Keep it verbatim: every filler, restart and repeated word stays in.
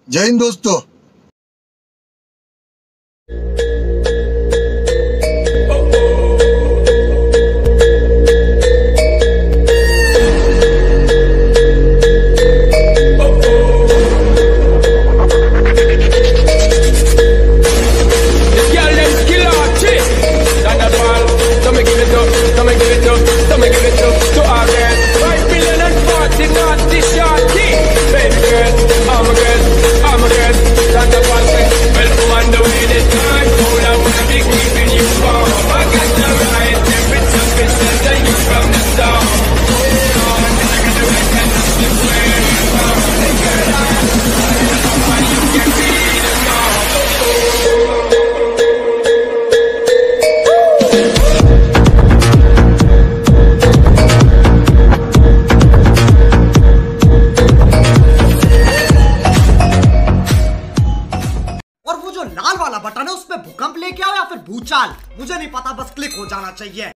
जय हिंद दोस्तों। लाल वाला बटन है, उस पे भूकंप लेके आओ या फिर भूचाल, मुझे नहीं पता, बस क्लिक हो जाना चाहिए।